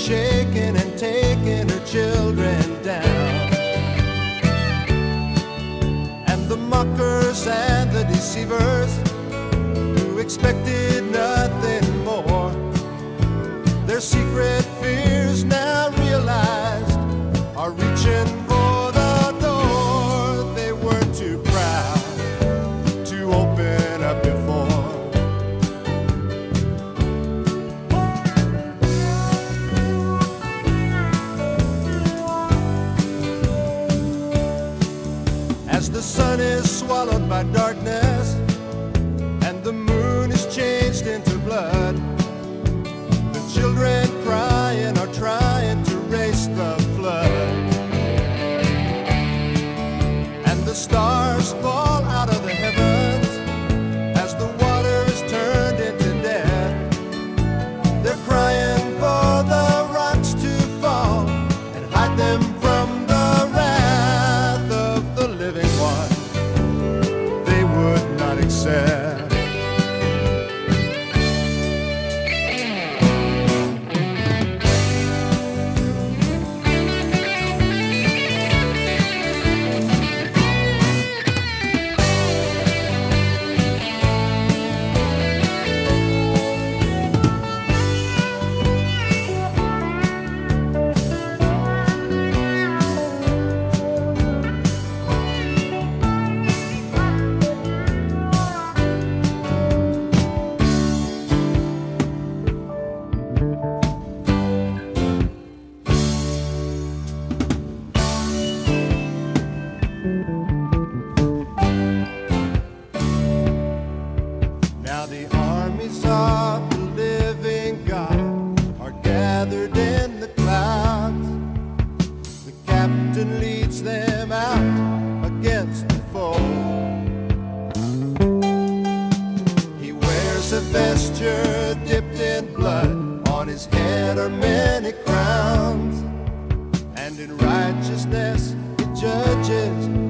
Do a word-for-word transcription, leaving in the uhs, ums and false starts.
shaking and taking her children down. And the mockers and the deceivers who expected nothing more, their secret fears now realized are reaching for the door. They were too proud to open up before. As the sun is swallowed by darkness and the moon is changed into blood, the children crying are trying to race the flood. And the stars fall out of the heavens as the water is turned into death. They're crying for the rocks to fall and hide them from the wrath of the living one they would not accept. Now the armies of the living God are gathered in the clouds. The captain leads them out against the foe. He wears a vesture dipped in blood. On his head are many crowns, and in righteousness he judges